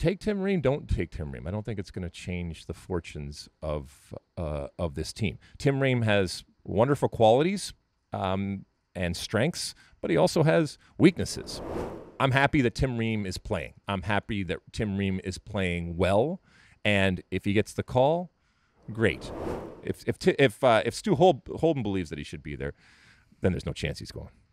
take Tim Ream, don't take Tim Ream. I don't think it's going to change the fortunes of this team. Tim Ream has wonderful qualities and strengths, but he also has weaknesses. I'm happy that Tim Ream is playing. I'm happy that Tim Ream is playing well, and if he gets the call, great. If Stu Holden believes that he should be there, then there's no chance he's going.